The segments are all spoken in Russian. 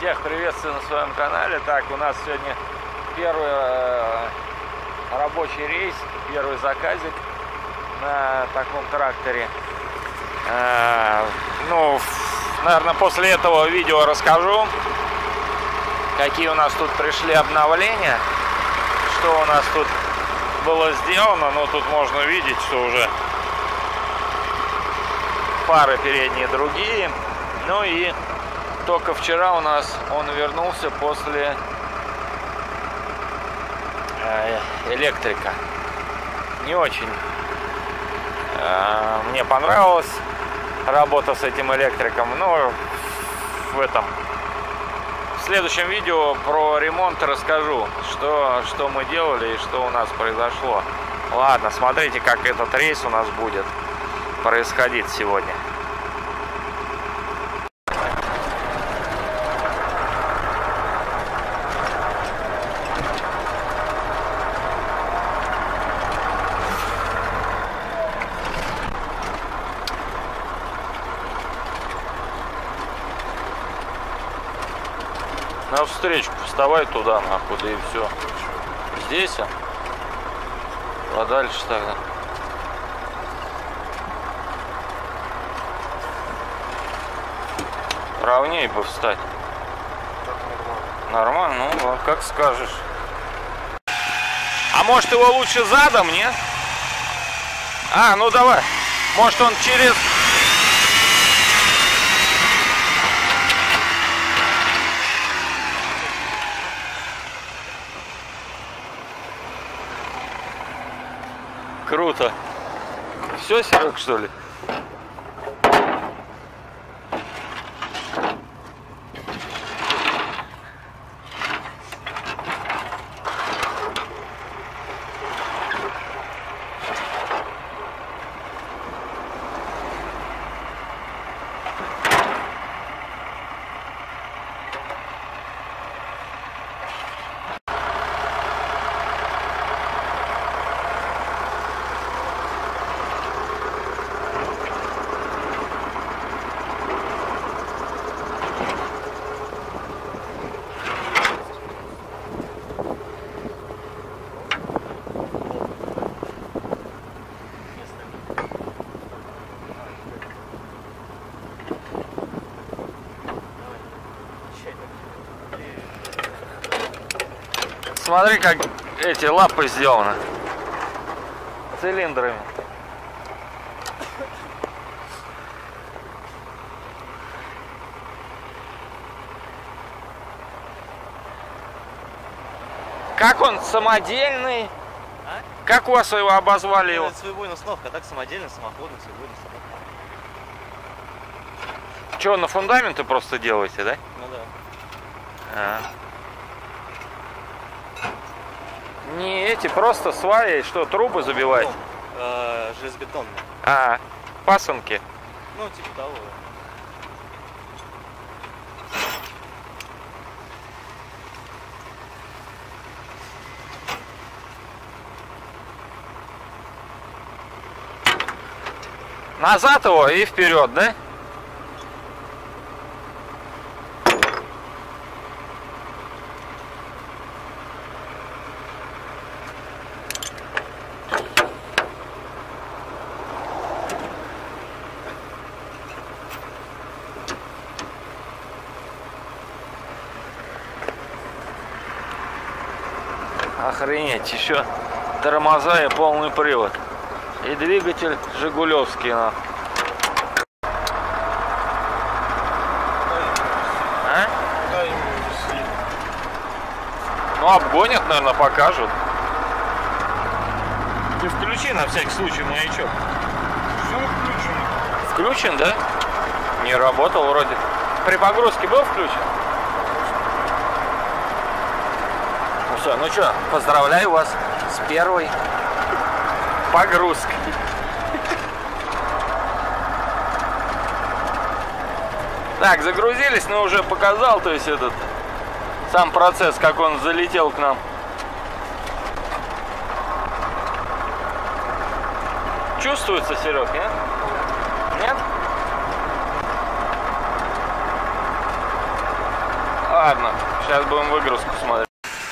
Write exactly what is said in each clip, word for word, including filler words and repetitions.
Всех приветствую на своем канале. Так, у нас сегодня первый э, рабочий рейс, первый заказик на таком тракторе. Э, ну, наверное, после этого видео расскажу, какие у нас тут пришли обновления, что у нас тут было сделано. Но тут можно видеть, что уже фары передние другие. Ну и только вчера у нас он вернулся после э, электрика. Не очень э, мне понравилась работа с этим электриком, но в этом в следующем видео про ремонт расскажу, что, что мы делали и что у нас произошло. Ладно, смотрите, как этот рейс у нас будет происходить сегодня. На встречку вставай туда, нахуй, да и все. Здесь, а? Подальше тогда. Ровнее бы встать. Нормально, ну, как скажешь. А может его лучше задом, нет? А, ну давай. Может он через... Круто. Все, Серег, что ли? Смотри, как эти лапы сделаны цилиндрами. Как он самодельный? А? Как у вас его обозвали его? Это своевойная установка, а так самодельный, самоходный, своевойный установка. Что, на фундаменты просто делаете, да? Ну да. А. Не эти, просто сваи, что, трубы забивать? Ну, э, железобетонные. А, пасынки. Ну, типа того. Назад его и вперед, да? Охренеть, еще тормоза и полный привод. И двигатель жигулевский. На. А? Ну, обгонят, наверное, покажут. Ты включи на всякий случай маячок. Все включено. Включен, да? Не работал вроде. При погрузке был включен? Ну все, ну что, поздравляю вас с первой погрузкой. Так, загрузились, но уже показал, то есть этот сам процесс, как он залетел к нам. Чувствуется, Серег, нет? Нет? Ладно, сейчас будем выгрузку смотреть.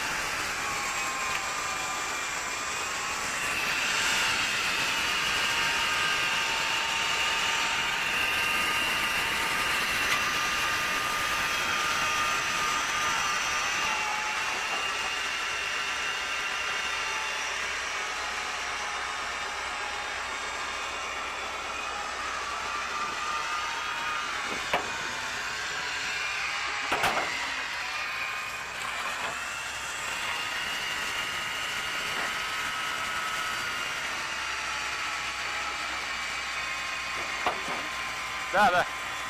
Да, да.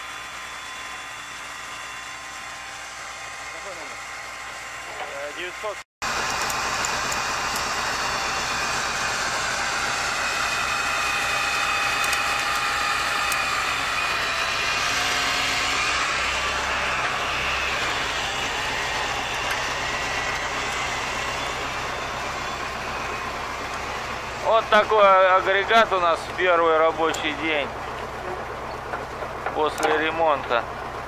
Какой номер? девятьсот. Вот такой агрегат у нас в первый рабочий день после ремонта.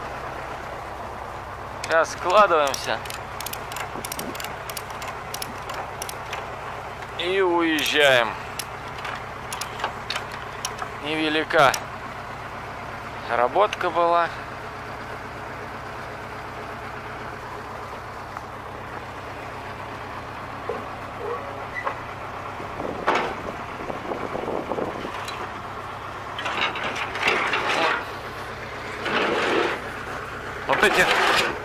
Сейчас складываемся и уезжаем. Невелика работка была. Вот эти